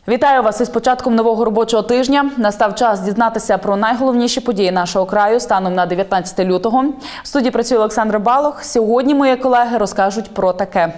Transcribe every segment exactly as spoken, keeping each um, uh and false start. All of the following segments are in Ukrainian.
Вітаю вас із початком нового робочого тижня. Настав час дізнатися про найголовніші події нашого краю станом на дев'ятнадцяте лютого. В студії працює Олександр Балох. Сьогодні мої колеги розкажуть про таке.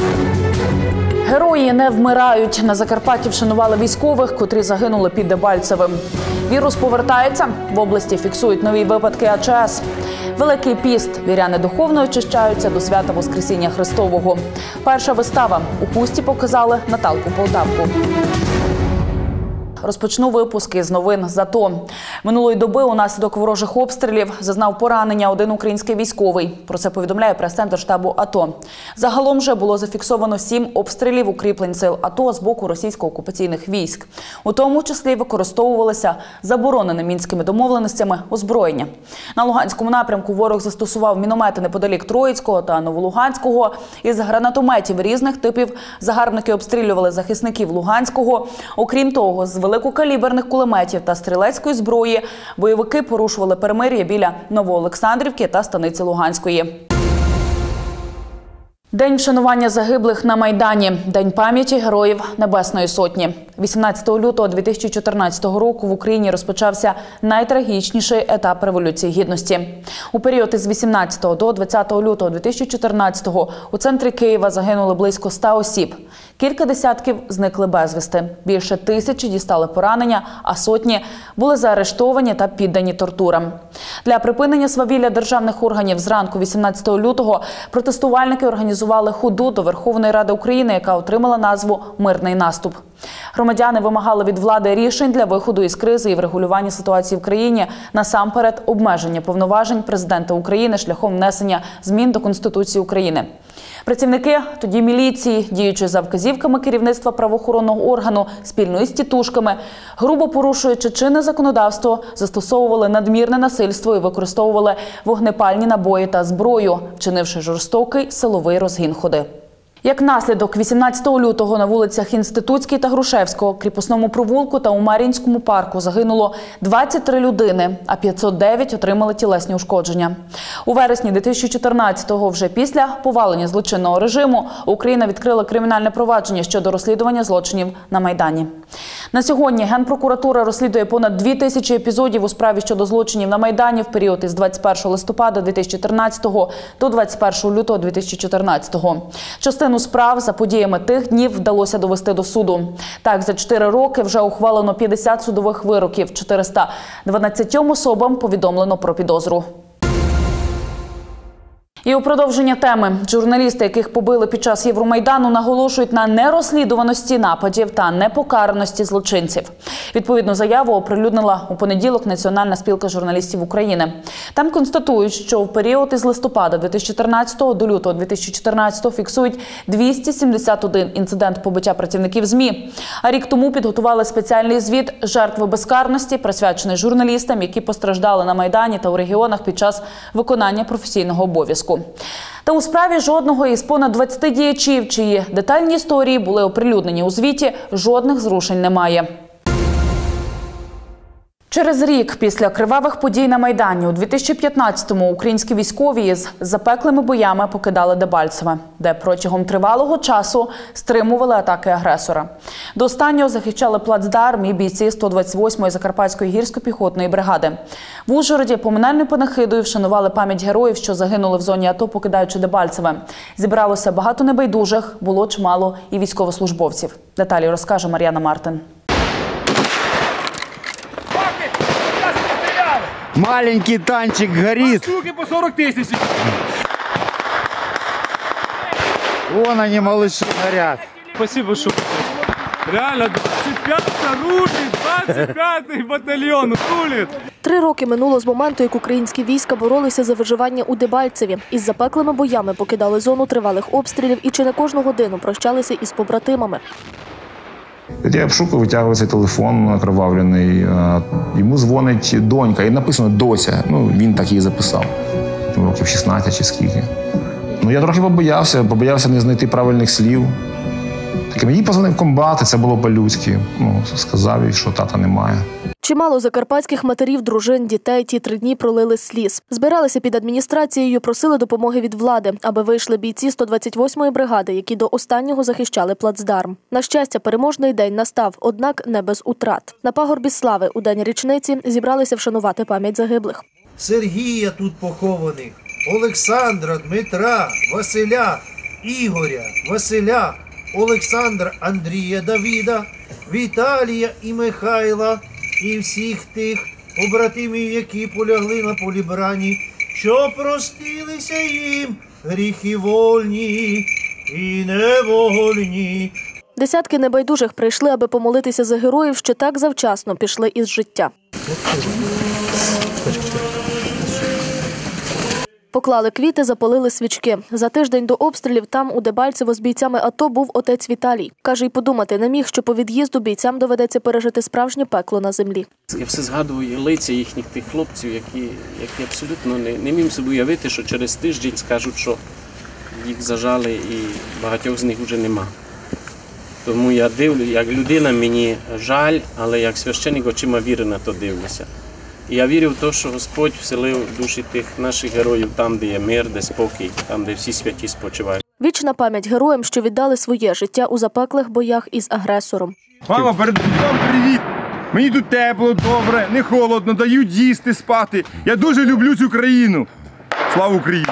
Герої не вмирають. На Закарпатті вшанували військових, котрі загинули під Дебальцевим. Вірус повертається. В області фіксують нові випадки А Ч С. Великий піст. Віряни духовно очищаються до свята Воскресіння Христового. Перша вистава. У Хусті показали Наталку Полтавку. Розпочну випуски з новин з АТО. Минулої доби унаслідок ворожих обстрілів зазнав поранення один український військовий. Про це повідомляє прес-центр штабу АТО. Загалом же було зафіксовано сім обстрілів укріплень сил АТО з боку російсько-окупаційних військ. У тому числі використовувалися забороненими мінськими домовленостями озброєння. На Луганському напрямку ворог застосував міномети неподалік Троїцького та Новолуганського. Із гранатометів різних типів загарбники обстрілювали захисників Луганського. Окрім того, з великокаліберних кулеметів та стрілецької зброї бойовики порушували перемир'я біля Новоолександрівки та станиці Луганської. День вшанування загиблих на Майдані. День пам'яті героїв Небесної Сотні. вісімнадцятого лютого дві тисячі чотирнадцятого року в Україні розпочався найтрагічніший етап Революції Гідності. У період із вісімнадцятого до двадцятого лютого дві тисячі чотирнадцятого у центрі Києва загинули близько ста осіб. Кілька десятків зникли безвісти. Більше тисячі дістали поранення, а сотні були заарештовані та піддані тортурам. Для припинення свавілля державних органів зранку вісімнадцятого лютого протестувальники організували ходу до Верховної Ради України, яка отримала назву «Мирний наступ». Громадяни вимагали від влади рішень для виходу із кризи і врегулювання ситуації в країні, насамперед обмеження повноважень президента України шляхом внесення змін до Конституції України. Працівники тоді міліції, діючи за вказівками керівництва правоохоронного органу, спільно із тітушками, грубо порушуючи чинне законодавство, застосовували надмірне насильство і використовували вогнепальні набої та зброю, вчинивши жорстокий силовий розгін ходи. Як наслідок, вісімнадцятого лютого на вулицях Інститутській та Грушевського, Кріпосному провулку та у Мар'їнському парку загинуло двадцять три людини, а п'ятсот дев'ять отримали тілесні ушкодження. У вересні дві тисячі чотирнадцятого, вже після повалення злочинного режиму, Україна відкрила кримінальне провадження щодо розслідування злочинів на Майдані. На сьогодні Генпрокуратура розслідує понад дві тисячі епізодів у справі щодо злочинів на Майдані в період із двадцять першого листопада дві тисячі тринадцятого до двадцять першого лютого дві тисячі чотирнадцятого. Частину справ за подіями тих днів вдалося довести до суду. Так, за чотири роки вже ухвалено п'ятдесят судових вироків, чотириста дванадцятьом особам повідомлено про підозру. І у продовження теми. Журналісти, яких побили під час Євромайдану, наголошують на нерозслідуваності нападів та непокараності злочинців. Відповідну заяву оприлюднила у понеділок Національна спілка журналістів України. Там констатують, що в період із листопада дві тисячі тринадцятого до лютого дві тисячі чотирнадцятого фіксують двісті сімдесят один інцидент побиття працівників ЗМІ. А рік тому підготували спеціальний звіт «Жертви безкарності», присвячений журналістам, які постраждали на Майдані та у регіонах під час виконання професійного обов'язку. Та у справі жодного із понад двадцяти діячів, чиї детальні історії були оприлюднені у звіті, жодних зрушень немає. Через рік після кривавих подій на Майдані у дві тисячі п'ятнадцятому українські військові із запеклими боями покидали Дебальцеве, де протягом тривалого часу стримували атаки агресора. До останнього захищали плацдарм і бійці сто двадцять восьмої Закарпатської гірсько-піхотної бригади. В Ужгороді поминальною панахидою вшанували пам'ять героїв, що загинули в зоні АТО, покидаючи Дебальцеве. Зібралося багато небайдужих, було чимало і військовослужбовців. Деталі розкаже Мар'яна Мартин. Маленький танчик горит. Штуки по сорок тысяч. Вон они, малыши, горят. Спасибо, что реально двадцять п'ятий рулит, двадцять п'ятий батальйон рулит. Три роки минуло з моменту, як українські війська боролися за виживання у Дебальцеві. Із запеклими боями покидали зону тривалих обстрілів і чи не кожну годину прощалися із побратимами. Я обшукав, витягую цей телефон окровавлений. Йому дзвонить донька, і написано «Дося». Ну, він так її записав. Років шістнадцять чи скільки. Ну, я трохи побоявся, побоявся не знайти правильних слів. Так, мені позвонив комбат, і це було по-людськи. Ну, сказав їй, що тата немає. Чимало закарпатських матерів, дружин, дітей ті три дні пролили сліз. Збиралися під адміністрацією, просили допомоги від влади, аби вийшли бійці сто двадцять восьмої бригади, які до останнього захищали плацдарм. На щастя, переможний день настав, однак не без утрат. На пагорбі слави у день річниці зібралися вшанувати пам'ять загиблих. Сергія тут похованих, Олександра, Дмитра, Василя, Ігоря, Василя, Олександра, Андрія, Давіда, Віталія і Михайла, і всіх тих побратимів, які полягли на полі брані, що простилися їм гріхи вольні і невольні. Десятки небайдужих прийшли, аби помолитися за героїв, що так завчасно пішли із життя. Поклали квіти, запалили свічки. За тиждень до обстрілів там, у Дебальцево, з бійцями АТО був отець Віталій. Каже, й подумати не міг, що по від'їзду бійцям доведеться пережити справжнє пекло на землі. Я все згадую лиця їхніх тих хлопців, які, які абсолютно не, не міг собі уявити, що через тиждень скажуть, що їх зажали і багатьох з них вже нема. Тому я дивлюсь, як людина мені жаль, але як священник очима віри на то дивлюся. І я вірю в те, що Господь вселив душі тих наших героїв там, де є мир, де спокій, там, де всі святі спочивають. Вічна пам'ять героям, що віддали своє життя у запеклих боях із агресором. Мама, передаю вам привіт! Мені тут тепло, добре, не холодно, дають їсти, спати. Я дуже люблю цю країну. Слава Україні!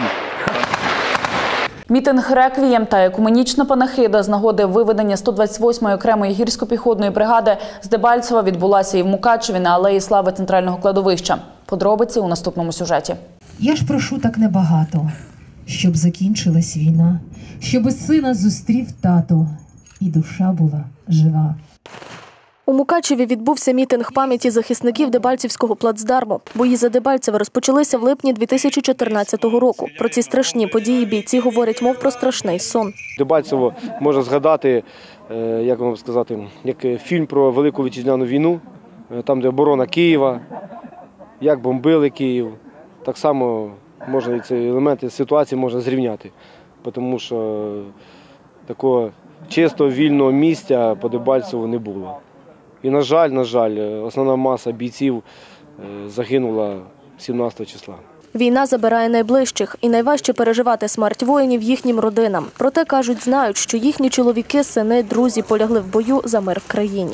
Мітинг «Реквієм» та екуменічна панахида з нагоди виведення сто двадцять восьмої окремої гірсько-піхотної бригади з Дебальцева відбулася і в Мукачеві на Алеї Слави центрального кладовища. Подробиці у наступному сюжеті. Я ж прошу так небагато, щоб закінчилась війна, щоб сина зустрів тато і душа була жива. У Мукачеві відбувся мітинг пам'яті захисників Дебальцівського плацдарму. Бої за Дебальцеве розпочалися в липні дві тисячі чотирнадцятого року. Про ці страшні події бійці говорять, мов про страшний сон. Дебальцево можна згадати, як вам сказати, як фільм про Велику Вітчизняну війну, там, де оборона Києва, як бомбили Київ. Так само можна і ці елементи ситуації можна зрівняти, тому що такого чистого вільного місця по Дебальцеву не було. І, на жаль, на жаль, основна маса бійців загинула сімнадцятого числа. Війна забирає найближчих, і найважче переживати смерть воїнів їхнім родинам. Проте, кажуть, знають, що їхні чоловіки, сини, друзі полягли в бою за мир в країні.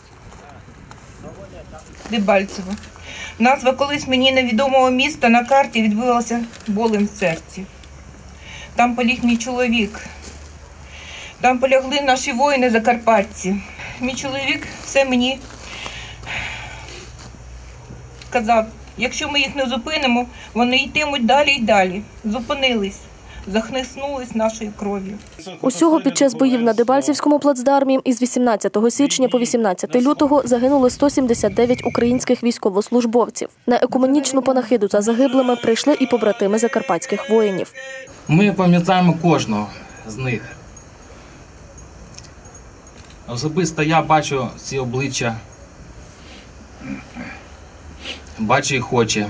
Дебальцево. Назва колись мені невідомого міста на карті відбилася болем в серці. Там поліг мій чоловік. Там полягли наші воїни закарпатці. Мій чоловік все мені казав, якщо ми їх не зупинимо, вони йтимуть далі й далі. Зупинились, захлеснулись нашою кров'ю. Усього під час боїв на Дебальцівському плацдармі із вісімнадцятого січня по вісімнадцяте лютого загинули сто сімдесят дев'ять українських військовослужбовців. На екуменічну панахиду за загиблими прийшли і побратими закарпатських воїнів. Ми пам'ятаємо кожного з них. Особисто я бачу ці обличчя, бачу їх очі,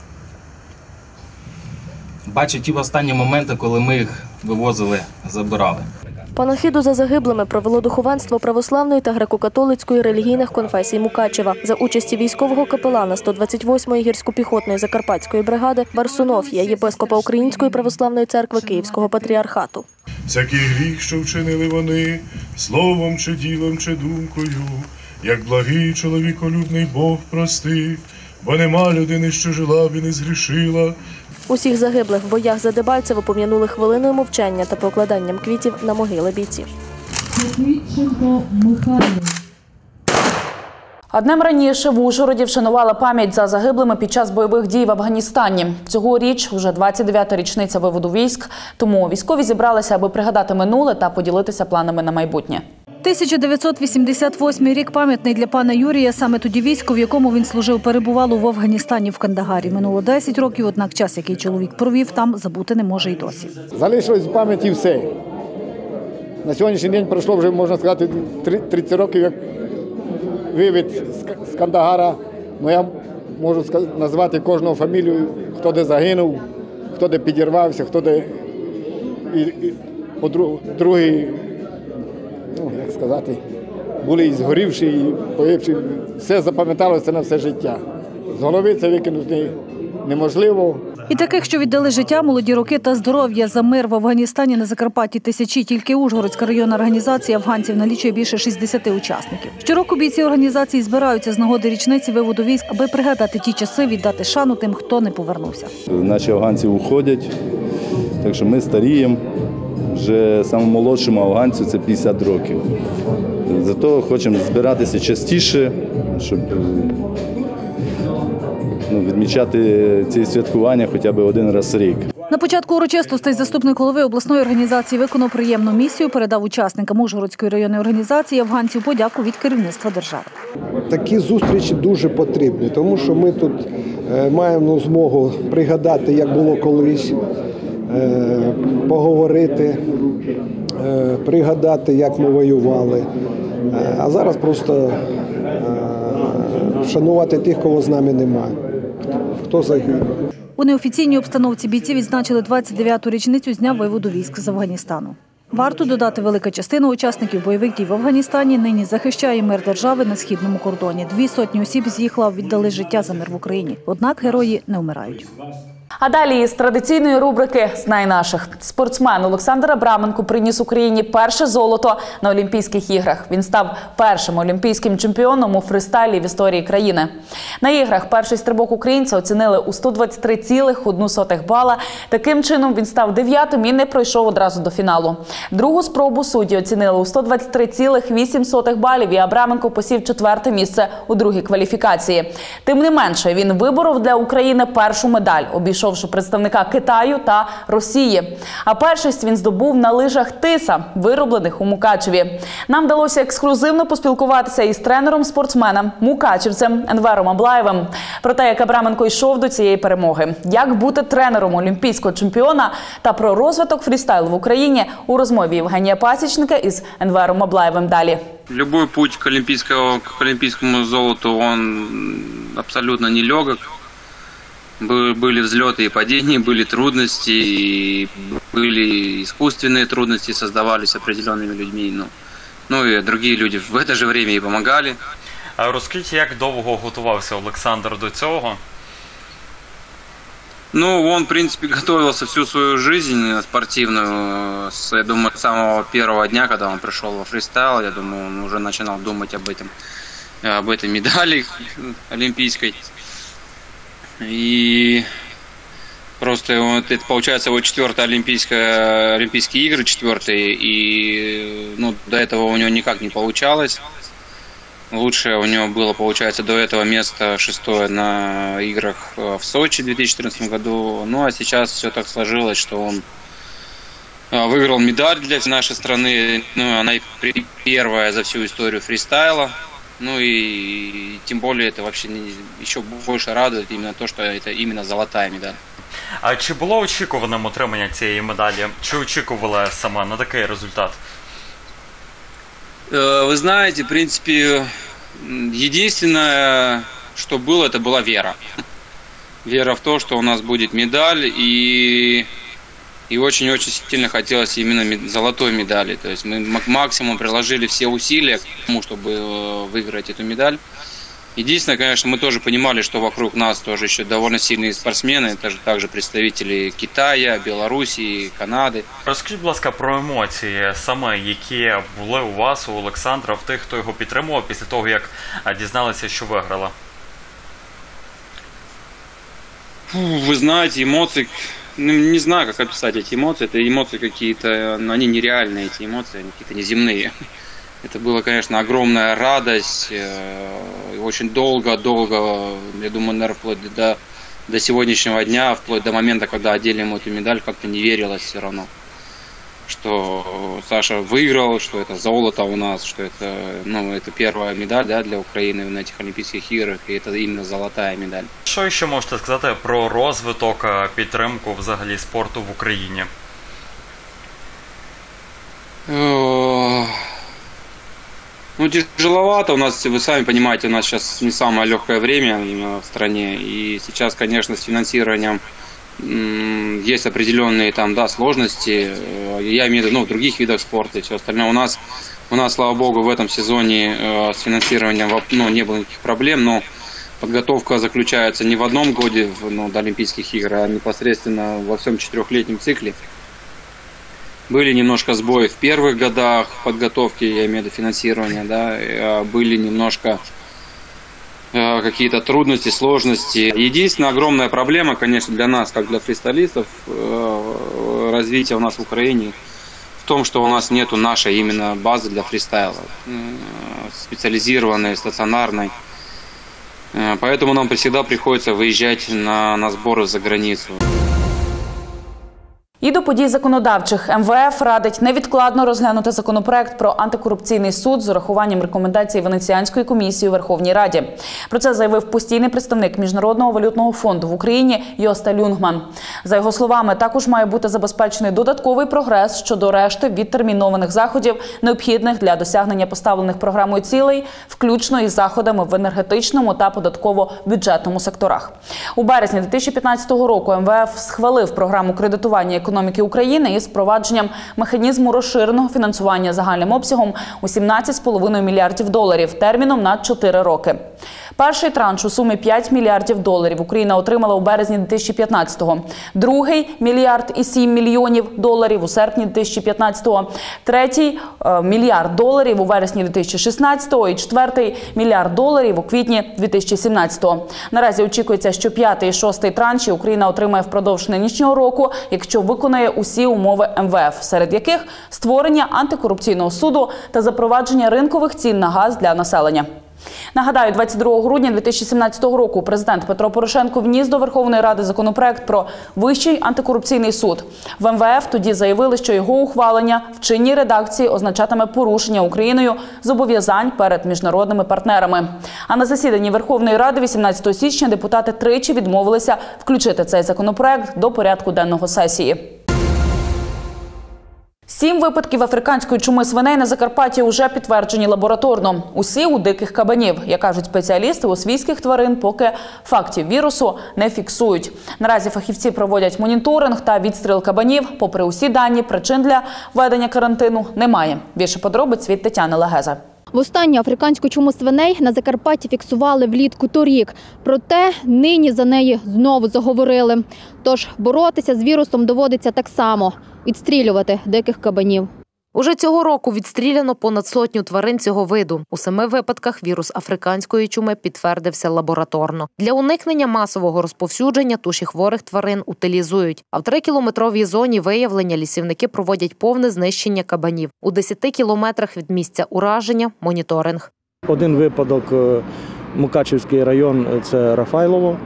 бачу ті останні моменти, коли ми їх вивозили, забирали. Панахиду за загиблими провело духовенство православної та греко-католицької релігійних конфесій Мукачева за участі військового капелана сто двадцять восьмої гірсько-піхотної закарпатської бригади Варсунофія, єпископа Української православної церкви Київського патріархату. Всякий гріх, що вчинили вони, словом чи ділом, чи думкою, як благий чоловіколюбний Бог простив, бо нема людини, що жила б і не згрішила. Усіх загиблих в боях за Дебальцево пом'янули хвилиною мовчання та покладанням квітів на могили бійців. А днем раніше в Ужгороді вшанували пам'ять за загиблими під час бойових дій в Афганістані. Цьогоріч вже двадцять дев'ята річниця виводу військ, тому військові зібралися, аби пригадати минуле та поділитися планами на майбутнє. тисяча дев'ятсот вісімдесят восьмий рік пам'ятний для пана Юрія. Саме тоді військо, в якому він служив, перебувало в Афганістані в Кандагарі. Минуло десять років, однак час, який чоловік провів там, забути не може й досі. Залишилось в пам'яті все. На сьогоднішній день пройшло вже, можна сказати, тридцять років, як вивід з Кандагара. Ну, я можу назвати кожного фамілію, хто де загинув, хто де підірвався, хто де і, і, по другий, ну, як сказати, були і згорівші, і погибші. Все запам'яталося на все життя. З голови це викинути неможливо. І таких, що віддали життя, молоді роки та здоров'я за мир в Афганістані, на Закарпатті тисячі. Тільки Ужгородська районна організація афганців налічує більше шістдесят учасників. Щороку бійці організації збираються з нагоди річниці виводу військ, аби пригадати ті часи, віддати шану тим, хто не повернувся. Наші афганці уходять, так що ми старіємо. Вже самому молодшому афганцю це п'ятдесят років. Зато хочемо збиратися частіше, щоб ну, відмічати ці святкування хоча б один раз в рік. На початку урочистостей заступник голови обласної організації виконав приємну місію, передав учасникам Ужгородської районної організації афганців подяку від керівництва держави. Такі зустрічі дуже потрібні, тому що ми тут маємо змогу пригадати, як було колись, поговорити, пригадати, як ми воювали. А зараз просто вшанувати тих, кого з нами немає, хто загинув. У неофіційній обстановці бійці відзначили двадцять дев'яту річницю з дня виводу військ з Афганістану. Варто додати, велика частина учасників бойових дій в Афганістані нині захищає мир держави на східному кордоні. Дві сотні осіб з їх лав віддали життя за мир в Україні. Однак герої не вмирають. А далі із традиційної рубрики «Знай наших». Спортсмен Олександр Абраменко приніс Україні перше золото на Олімпійських іграх. Він став першим олімпійським чемпіоном у фристайлі в історії країни. На іграх перший стрибок українця оцінили у сто двадцять три цілих одну сотих бала. Таким чином він став дев'ятим і не пройшов одразу до фіналу. Другу спробу судді оцінили у сто двадцять три цілих вісім сотих балів, і Абраменко посів четверте місце у другій кваліфікації. Тим не менше, він виборов для України першу медаль, обійшовши представника Китаю та Росії. А першість він здобув на лижах «Тиса», вироблених у Мукачеві. Нам вдалося ексклюзивно поспілкуватися із тренером-спортсменом, мукачевцем Енвером Аблаєвим про те, як Абраменко йшов до цієї перемоги, як бути тренером олімпійського чемпіона та про розвиток фрістайлу в Україні у розмові Євгенія Пасічника із Енвером Аблаєвим далі. Любой путь к олимпийскому, к олимпийскому золоту, он абсолютно нелегок. Были взлеты и падения, были трудности, и были искусственные трудности, создавались определенными людьми. Ну, ну и другие люди в это же время и помогали. А розкажіть, як довго готувався Олександр до цього? Ну, он, в принципе, готовился всю свою жизнь спортивную, с, я думаю, с самого первого дня, когда он пришел во фристайл. Я думаю, он уже начинал думать об этом, об этой медали олимпийской. И просто вот это получается его четвертая олимпийская, олимпийские игры, четвертые, и ну, до этого у него никак не получалось. Лучшее у него было, получается, до этого место шестое на играх в Сочи в две тысячи четырнадцатом году. Ну а сейчас все так сложилось, что он выиграл медаль для нашей страны. Ну, она первая за всю историю фристайла. Ну и тем более это вообще еще больше радует именно то, что это именно золотая медаль. А чи було очікуваним отримання цієї медалі? Чи очікувала сама на такий результат? Вы знаете, в принципе, единственное, что было, это была вера. Вера в то, что у нас будет медаль, и, и очень-очень сильно хотелось именно золотой медали. То есть мы максимум приложили все усилия к тому, чтобы выиграть эту медаль. Единственное, конечно, мы тоже понимали, что вокруг нас тоже еще довольно сильные спортсмены, это же также представители Китая, Белоруссии, Канады. Розкажіть, будь ласка, про емоції саме, які були у вас, у Олександра, в тих, хто його підтримував після того, як дізналися, що виграла. Вы знаете, эмоции, не знаю, как описать эти эмоции, это эмоции какие-то, они нереальные, эти эмоции, они какие-то неземные. Это была, конечно, огромная радость, очень долго-долго, я думаю, наверное, вплоть до, до сегодняшнего дня, вплоть до момента, когда одели ему эту медаль, как-то не верилось все равно, что Саша выиграл, что это золото у нас, что это, ну, это первая медаль, да, для Украины на этих Олимпийских играх, и это именно золотая медаль. Що ще можете сказати про розвиток, підтримку взагалі спорту в Україні? Ну, тяжеловато у нас, вы сами понимаете, у нас сейчас не самое легкое время в стране, и сейчас, конечно, с финансированием есть определенные там, да, сложности, я имею в виду, ну, в других видах спорта и все остальное. У нас У нас, слава богу, в этом сезоне э, с финансированием ну, не было никаких проблем, но подготовка заключается не в одном годе ну, до Олимпийских игр, а непосредственно во всем четырехлетнем цикле. Были немножко сбои в первых годах подготовки, я имею в виду финансирования, да, были немножко э, какие-то трудности, сложности. Единственная огромная проблема, конечно, для нас, как для фристайлистов, э, развития у нас в Украине, в том, что у нас нету нашей именно базы для фристайла, э, специализированной, стационарной. Э, поэтому нам всегда приходится выезжать на, на сборы за границу. І до подій законодавчих. ем ве еф радить невідкладно розглянути законопроект про антикорупційний суд з урахуванням рекомендацій Венеціанської комісії у Верховній Раді. Про це заявив постійний представник Міжнародного валютного фонду в Україні Йоста Люнгман. За його словами, також має бути забезпечений додатковий прогрес щодо решти відтермінованих заходів, необхідних для досягнення поставлених програмою цілей, включно із заходами в енергетичному та податково-бюджетному секторах. У березні дві тисячі п'ятнадцятого року ем ве еф схвалив програму кредитування економіки України із впровадженням механізму розширеного фінансування загальним обсягом у сімнадцять цілих п'ять десятих мільярдів доларів терміном на чотири роки. Перший транш у сумі п'ять мільярдів доларів Україна отримала у березні дві тисячі п'ятнадцятого, другий – мільярд і сім мільйонів доларів у серпні дві тисячі п'ятнадцятого, третій – мільярд доларів у вересні дві тисячі шістнадцятого і четвертий – мільярд доларів у квітні дві тисячі сімнадцятого. Наразі очікується, що п'ятий і шостий транші Україна отримає впродовж нинішнього року, якщо виконає усі умови ем ве еф, серед яких створення антикорупційного суду та запровадження ринкових цін на газ для населення. Нагадаю, двадцять другого грудня дві тисячі сімнадцятого року президент Петро Порошенко вніс до Верховної Ради законопроект про Вищий антикорупційний суд. В ем ве еф тоді заявили, що його ухвалення в чинній редакції означатиме порушення Україною зобов'язань перед міжнародними партнерами. А на засіданні Верховної Ради вісімнадцятого січня депутати тричі відмовилися включити цей законопроект до порядку денного сесії. Сім випадків африканської чуми свиней на Закарпатті уже підтверджені лабораторно. Усі у диких кабанів. Як кажуть спеціалісти, у свійських тварин поки фактів вірусу не фіксують. Наразі фахівці проводять моніторинг та відстріл кабанів. Попри усі дані, причин для введення карантину немає. Більше подробиць від Тетяни Легеза. Востаннє африканську чуму свиней на Закарпатті фіксували влітку торік. Проте нині за неї знову заговорили. Тож боротися з вірусом доводиться так само – відстрілювати диких кабанів. Уже цього року відстріляно понад сотню тварин цього виду. У семи випадках вірус африканської чуми підтвердився лабораторно. Для уникнення масового розповсюдження туші хворих тварин утилізують. А в трикілометровій зоні виявлення лісівники проводять повне знищення кабанів. У десяти кілометрах від місця ураження – моніторинг. Один випадок – Мукачівський район – це Рафайлово.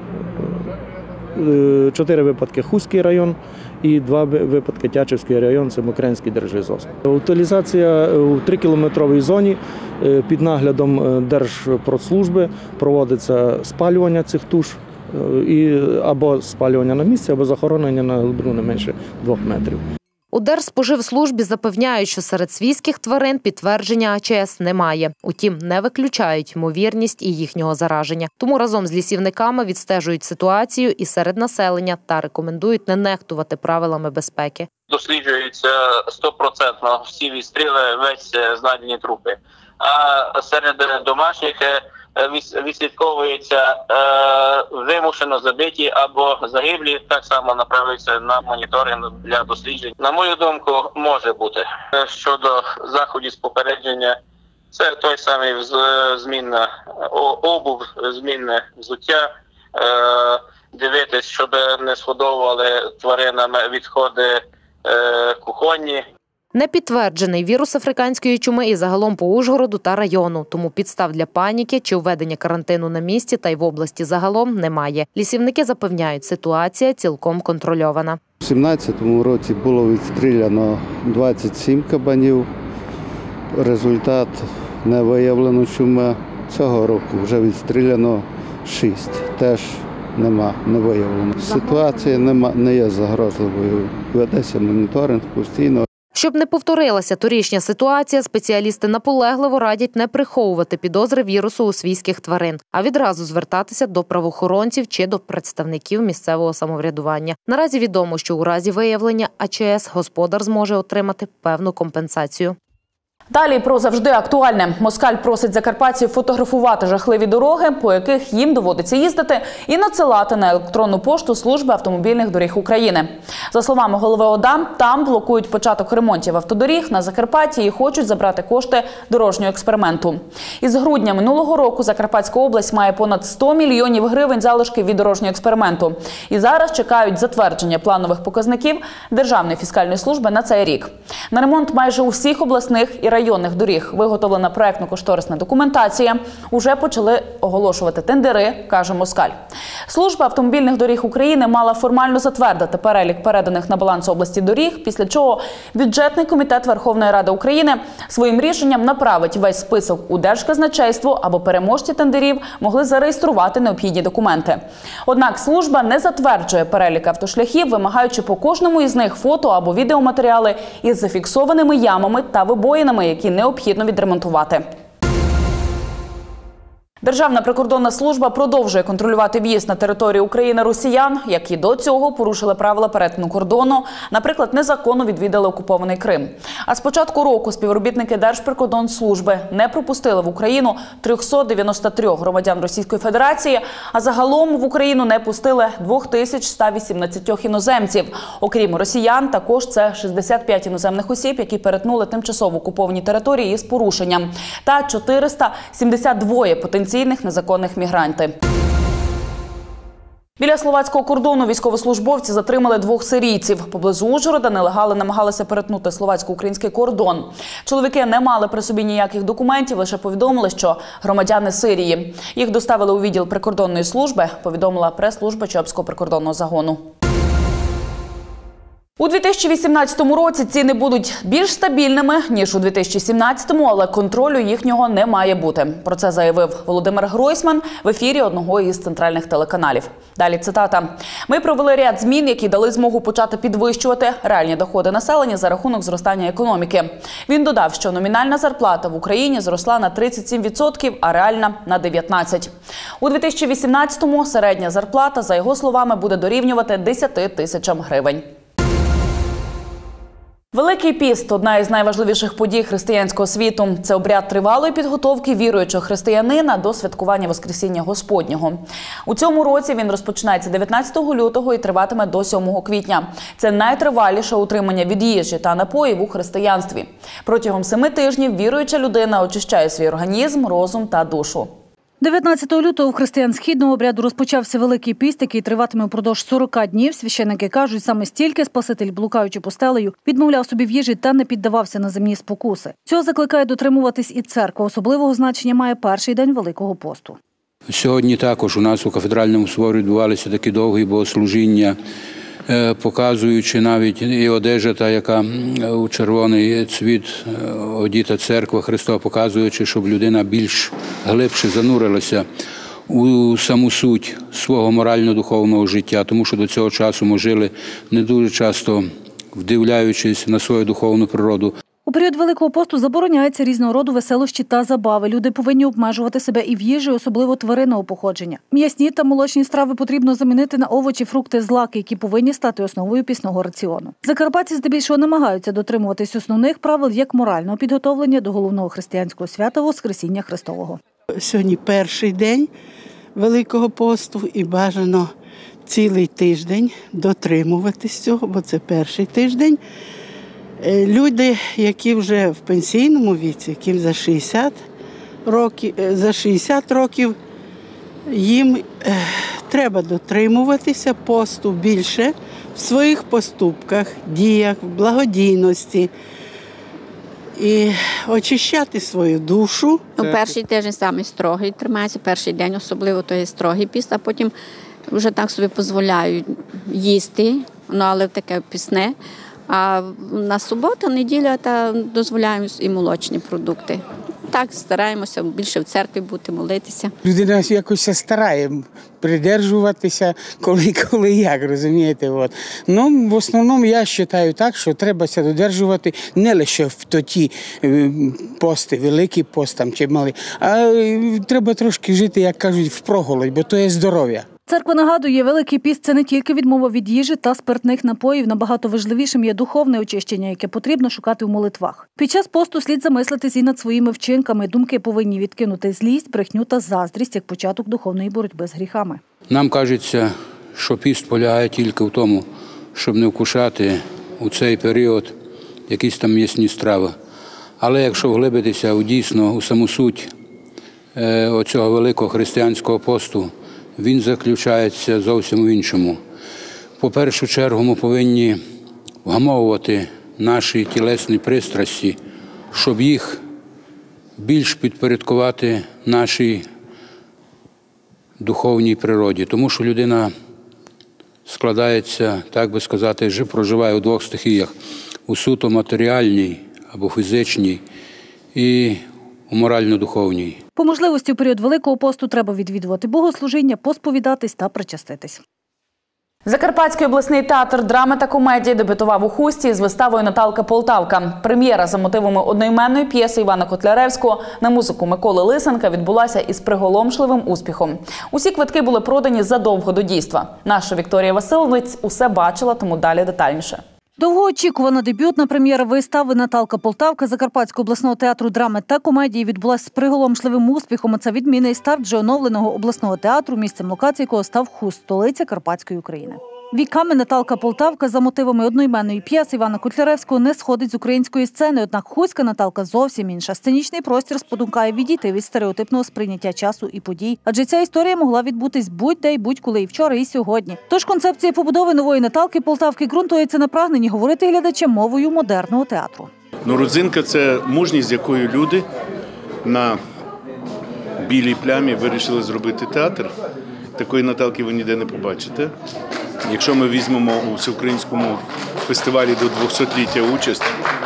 Чотири випадки – Хуський район. І два випадки Тячівський район – це Мокренський держлісгосп. Утилізація у трикілометровій зоні під наглядом Держпродслужби проводиться спалювання цих туш і або спалювання на місці, або захоронення на глибину не менше двох метрів. У Держспоживслужбі запевняють, що серед свійських тварин підтвердження а че ес немає. Утім, не виключають ймовірність і їхнього зараження. Тому разом з лісівниками відстежують ситуацію і серед населення та рекомендують не нехтувати правилами безпеки. Досліджуються стопроцентно всі відстріли, весь знайдені трупи. А серед домашніх відслідковується е, вимушено забиті або загиблі, так само направляються на моніторинг для досліджень. На мою думку, може бути. Щодо заходів з попередження, це той самий змінна обув, змінне взуття, е, дивитись, щоб не сходовували тваринам відходи е, кухонні. Не підтверджений вірус африканської чуми і загалом по Ужгороду та району. Тому підстав для паніки чи введення карантину на місці та й в області загалом немає. Лісівники запевняють, ситуація цілком контрольована. У сімнадцятому році було відстріляно двадцять сім кабанів. Результат не виявлено чуми. Цього року вже відстріляно шість. Теж нема, не виявлено. Ситуація нема, не є загрозливою. Ведеться моніторинг постійно. Щоб не повторилася торішня ситуація, спеціалісти наполегливо радять не приховувати підозри вірусу у свійських тварин, а відразу звертатися до правоохоронців чи до представників місцевого самоврядування. Наразі відомо, що у разі виявлення а че ес господар зможе отримати певну компенсацію. Далі про завжди актуальне. Москаль просить закарпатців фотографувати жахливі дороги, по яких їм доводиться їздити, і надсилати на електронну пошту Служби автомобільних доріг України. За словами голови ОДА, там блокують початок ремонтів автодоріг на Закарпатті і хочуть забрати кошти дорожнього експерименту. Із грудня минулого року Закарпатська область має понад сто мільйонів гривень залишки від дорожнього експерименту. І зараз чекають затвердження планових показників Державної фіскальної служби на цей рік. На ремонт майже усіх обласних і районних доріг виготовлена проектно-кошторисна документація. Уже почали оголошувати тендери, каже Москаль. Служба автомобільних доріг України мала формально затвердити перелік переданих на баланс області доріг, після чого бюджетний комітет Верховної Ради України своїм рішенням направить весь список у Держказначейство, аби переможці тендерів могли зареєструвати необхідні документи. Однак служба не затверджує перелік автошляхів, вимагаючи по кожному із них фото або відеоматеріали із зафіксованими ямами та вибоїнами, які необхідно відремонтувати. Державна прикордонна служба продовжує контролювати в'їзд на територію України росіян, які до цього порушили правила перетину кордону, наприклад, незаконно відвідали окупований Крим. А з початку року співробітники Держприкордонслужби не пропустили в Україну триста дев'яносто три громадян Російської Федерації, а загалом в Україну не пустили дві тисячі сто вісімнадцять іноземців. Окрім росіян, також це шістдесят п'ять іноземних осіб, які перетнули тимчасово окуповані території із порушенням, та чотириста сімдесят два потенційних незаконних мігранти. Біля словацького кордону військовослужбовці затримали двох сирійців. Поблизу Ужгорода нелегали намагалися перетнути словацько-український кордон. Чоловіки не мали при собі ніяких документів, лише повідомили, що громадяни Сирії. Їх доставили у відділ прикордонної служби, повідомила прес-служба Чопського прикордонного загону. У дві тисячі вісімнадцятому році ціни будуть більш стабільними, ніж у дві тисячі сімнадцятому, але контролю їхнього не має бути. Про це заявив Володимир Гройсман в ефірі одного із центральних телеканалів. Далі цитата. «Ми провели ряд змін, які дали змогу почати підвищувати реальні доходи населення за рахунок зростання економіки». Він додав, що номінальна зарплата в Україні зросла на тридцять сім відсотків, а реальна – на дев'ятнадцять відсотків. У дві тисячі вісімнадцятому середня зарплата, за його словами, буде дорівнювати десяти тисячам гривень. Великий піст – одна із найважливіших подій християнського світу. Це обряд тривалої підготовки віруючого християнина до святкування Воскресіння Господнього. У цьому році він розпочинається дев'ятнадцятого лютого і триватиме до сьомого квітня. Це найтриваліше утримання від їжі та напоїв у християнстві. Протягом семи тижнів віруюча людина очищає свій організм, розум та душу. дев'ятнадцятого лютого в християн східного обряду розпочався Великий піст, який триватиме впродовж сорока днів. Священники кажуть, саме стільки Спаситель, блукаючи пустелею, відмовляв собі в їжі та не піддавався на земні спокуси. Цього закликає дотримуватись і церква. Особливого значення має перший день Великого посту. Сьогодні також у нас у кафедральному соборі відбувалися такі довгі богослужіння, показуючи навіть і одежа, та, яка у червоний цвіт одіта церква Христова, показуючи, щоб людина більш глибше занурилася у саму суть свого морально-духовного життя, тому що до цього часу ми жили не дуже часто вдивляючись на свою духовну природу. У період Великого посту забороняється різного роду веселощі та забави. Люди повинні обмежувати себе і в їжі, особливо тваринного походження. М'ясні та молочні страви потрібно замінити на овочі, фрукти, злаки, які повинні стати основою пісного раціону. Закарпатці здебільшого намагаються дотримуватись основних правил як морального підготовлення до головного християнського свята Воскресіння Христового. Сьогодні перший день Великого посту і бажано цілий тиждень дотримуватись цього, бо це перший тиждень. Люди, які вже в пенсійному віці, яким за шістдесят років, за шістдесят років, їм е, треба дотримуватися посту більше в своїх поступках, діях, благодійності і очищати свою душу. Ну, перший тиждень самий строгий тримається, перший день особливо то є строгий піст, а потім вже так собі дозволяють їсти, ну, але таке пісне. А на суботу, неділя та дозволяємо і молочні продукти. Так, стараємося більше в церкві бути, молитися. Людина якось старає придержуватися, коли, коли як, розумієте. От. Ну, в основному я вважаю так, що треба це додержувати не лише в тоті пости, великі пост там, чи малі, а треба трошки жити, як кажуть, впроголодь, бо то є здоров'я. Церква нагадує, Великий піст – це не тільки відмова від їжі та спиртних напоїв, набагато важливішим є духовне очищення, яке потрібно шукати в молитвах. Під час посту слід замислитись і над своїми вчинками. Думки повинні відкинути злість, брехню та заздрість як початок духовної боротьби з гріхами. Нам кажеться, що піст полягає тільки в тому, щоб не вкушати у цей період якісь там м'ясні страви. Але якщо вглибитися у дійсно у саму суть е, оцього великого християнського посту, він заключається зовсім в іншому. По першу чергу ми повинні вгамовувати наші тілесні пристрасті, щоб їх більш підпорядкувати нашій духовній природі. Тому що людина складається, так би сказати, жив, проживає у двох стихіях – у суто матеріальній або фізичній і у морально-духовній. По можливості у період Великого посту треба відвідувати богослужіння, посповідатись та причаститись. Закарпатський обласний театр драми та комедії дебютував у Хусті з виставою «Наталка Полтавка». Прем'єра за мотивами одноіменної п'єси Івана Котляревського на музику Миколи Лисенка відбулася із приголомшливим успіхом. Усі квитки були продані задовго до дійства. Наша Вікторія Васильовець усе бачила, тому далі детальніше. Довгоочікувана дебютна прем'єра вистави «Наталка Полтавка» Закарпатського обласного театру драми та комедії відбулася з приголомшливим успіхом. Це відмінний старт вже оновленого обласного театру, місцем локації якого став Хуст, столиця Карпатської України. Віками Наталка Полтавка за мотивами одноіменної п'єси Івана Котляревського не сходить з української сцени, однак хуська Наталка зовсім інша. Сценічний простір спонукає відійти від стереотипного сприйняття часу і подій, адже ця історія могла відбутись будь-де і будь-коли, і вчора, і сьогодні. Тож концепція побудови нової Наталки Полтавки ґрунтується на прагненні говорити глядачам мовою модерного театру. Ну, родзинка – це мужність, з якою люди на білій плямі вирішили зробити театр. Такої Наталки ви ніде не побачите. Якщо ми візьмемо у всеукраїнському фестивалі до двохсотліття участь,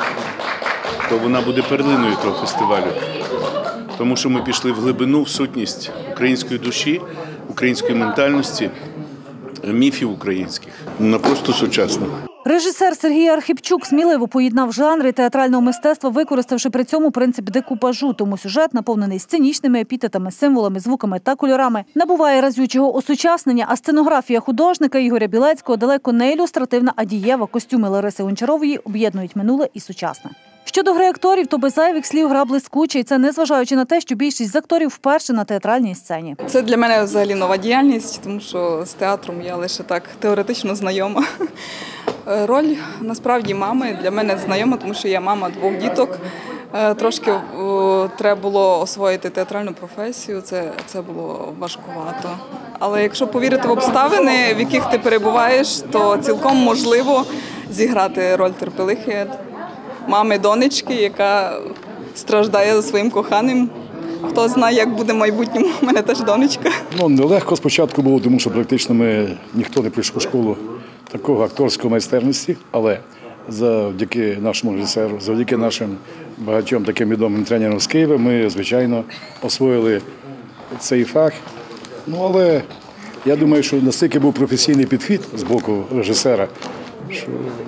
то вона буде перлиною того фестивалю. Тому що ми пішли в глибину, в сутність української душі, української ментальності, міфів українських. Вона просто сучасна. Режисер Сергій Архипчук сміливо поєднав жанри театрального мистецтва, використавши при цьому принцип декупажу. Тому сюжет, наповнений сценічними епітетами, символами, звуками та кольорами, набуває разючого осучаснення, а сценографія художника Ігоря Білецького далеко не ілюстративна, а дієва. Костюми Лариси Гончарової об'єднують минуле і сучасне. Щодо гри акторів, то без зайвих слів гра блискуча, і це незважаючи на те, що більшість з акторів вперше на театральній сцені. Це для мене взагалі нова діяльність, тому що з театром я лише так теоретично знайома. Роль, насправді, мами для мене знайома, тому що я мама двох діток. Трошки о, треба було освоїти театральну професію, це, це було важкувато. Але якщо повірити в обставини, в яких ти перебуваєш, то цілком можливо зіграти роль терпелихи, мами-донечки, яка страждає за своїм коханим. Хто знає, як буде в майбутньому, у мене теж донечка. Ну, нелегко спочатку було, тому що практично ми, ніхто не прийшов у школу такого акторської майстерності, але завдяки нашому режисеру, завдяки нашим багатьом таким відомим тренерам з Києва ми, звичайно, освоїли цей фах. Ну, але я думаю, що настільки був професійний підхід з боку режисера, що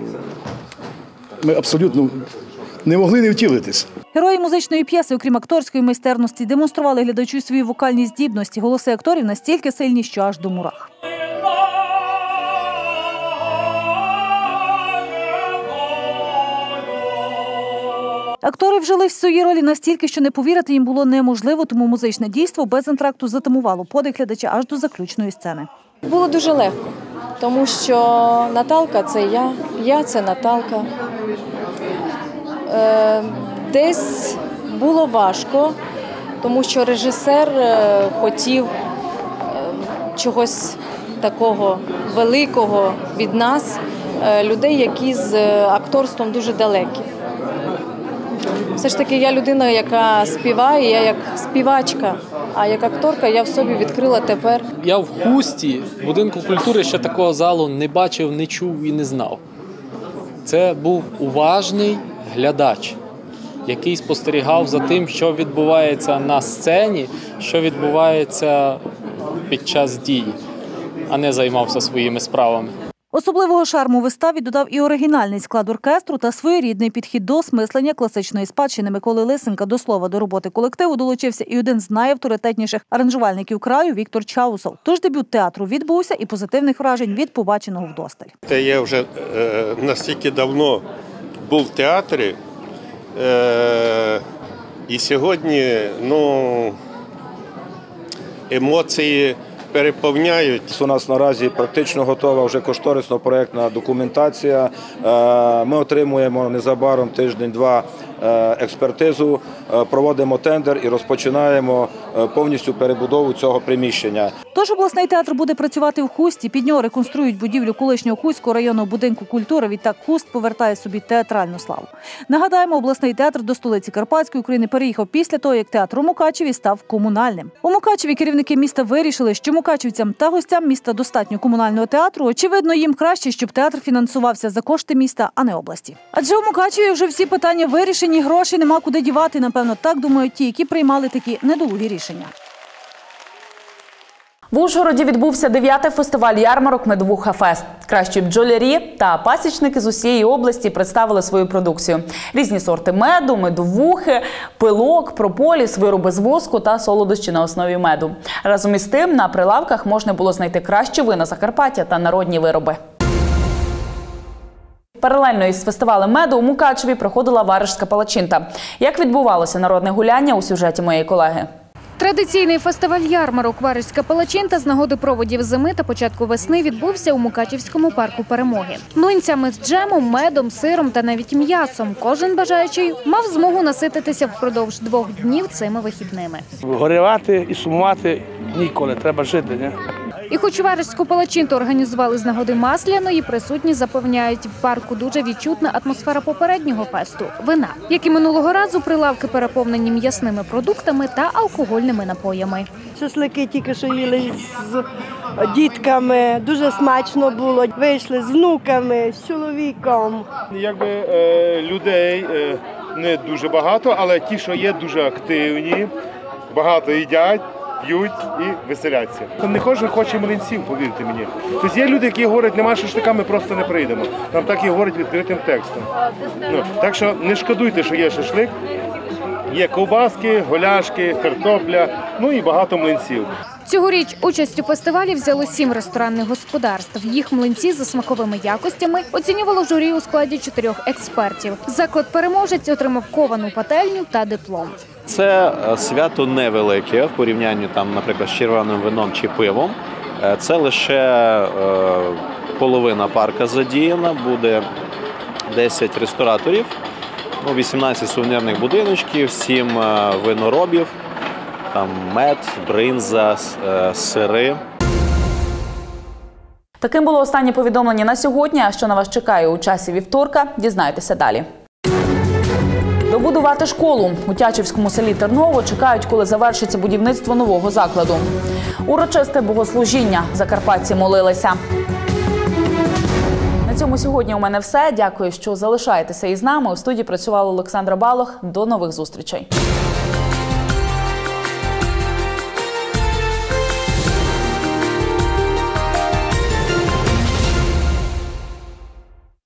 ми абсолютно не могли не втілитись. Герої музичної п'єси, окрім акторської майстерності, демонстрували глядачу свої вокальні здібності. Голоси акторів настільки сильні, що аж до мурах. Актори вжились в свої ролі настільки, що не повірити їм було неможливо, тому музичне дійство без антракту затамувало подих глядача аж до заключної сцени. Було дуже легко, тому що Наталка – це я, я – це Наталка. Е, десь було важко, тому що режисер е, хотів е, чогось такого великого від нас, е, людей, які з акторством дуже далекі. Все ж таки, я людина, яка співає, я як співачка, а як акторка я в собі відкрила тепер. Я в Хусті, в будинку культури, ще такого залу не бачив, не чув і не знав. Це був уважний глядач, який спостерігав за тим, що відбувається на сцені, що відбувається під час дії, а не займався своїми справами. Особливого шарму виставі додав і оригінальний склад оркестру та своєрідний підхід до осмислення класичної спадщини Миколи Лисенка. До слова, до роботи колективу долучився і один з найавторитетніших аранжувальників краю Віктор Чаусов. Тож дебют театру відбувся і позитивних вражень від побаченого вдосталь. Я вже е, настільки давно був в театрі, е, і сьогодні ну, емоції переповняють. У нас наразі практично готова вже кошторисно-проєктна документація. Ми отримуємо незабаром тиждень-два експертизу, проводимо тендер і розпочинаємо повністю перебудову цього приміщення. Тож обласний театр буде працювати в Хусті. Під нього реконструюють будівлю колишнього Хуського районного будинку культури. Відтак Хуст повертає собі театральну славу. Нагадаємо, обласний театр до столиці Карпатської України переїхав після того, як театр у Мукачеві став комунальним. У Мукачеві керівники міста вирішили, що мукачівцям та гостям міста достатньо комунального театру. Очевидно, їм краще, щоб театр фінансувався за кошти міста, а не області. Адже у Мукачеві вже всі питання вирішені, гроші нема куди дівати. Напевно, так думають ті, які приймали такі недолугі рішення. В Ужгороді відбувся дев'ятий фестиваль ярмарок «Медовуха Фест». Кращі бджолярі та пасічники з усієї області представили свою продукцію. Різні сорти меду, медовухи, пилок, прополіс, вироби з воску та солодощі на основі меду. Разом із тим на прилавках можна було знайти кращі вина Закарпаття та народні вироби. Паралельно із фестивалем меду у Мукачеві проходила Варежська палачинта. Як відбувалося народне гуляння у сюжеті моєї колеги. Традиційний фестиваль ярмарок «Варежська палачинта» з нагоди проводів зими та початку весни відбувся у Мукачівському парку Перемоги. Млинцями з джемом, медом, сиром та навіть м'ясом кожен бажаючий мав змогу насититися впродовж двох днів цими вихідними. Горювати і сумувати ніколи, треба жити, не? І хоч Варежську палачинту організували з нагоди Масляної, присутні запевняють, в парку дуже відчутна атмосфера попереднього фесту – вина. Як і минулого разу, прилавки переповнені м'ясними продуктами та алкогольними напоями. Шашлики тільки що їли з дітками, дуже смачно було. Вийшли з внуками, з чоловіком. Якби е, людей е, не дуже багато, але ті, що є, дуже активні, багато їдять, п'ють і веселяться. Не кожен хоче млинців, повірте мені. Тобто є люди, які говорять, нема шашлика, ми просто не прийдемо. Там так і говорять відкритим текстом. Ну, так що не шкодуйте, що є шашлик. Є ковбаски, голяшки, картопля, ну і багато млинців. Цьогоріч участь у фестивалі взяло сім ресторанних господарств. Їх млинці за смаковими якостями оцінювало журі у складі чотирьох експертів. Заклад-переможець отримав ковану пательню та диплом. Це свято невелике в порівнянні, там, наприклад, з червоним вином чи пивом. Це лише е, половина парка задіяна, буде десять рестораторів, ну, вісімнадцять сувенірних будиночків, сім виноробів, там мед, бринза, сири. Таким було останнє повідомлення на сьогодні. А що на вас чекає у часі вівторка, дізнайтеся далі. Добудувати школу. У Тячівському селі Терново чекають, коли завершиться будівництво нового закладу. Урочисте богослужіння. Закарпатці молилися. На цьому сьогодні у мене все. Дякую, що залишаєтеся із нами. У студії працювала Олександра Балох. До нових зустрічей.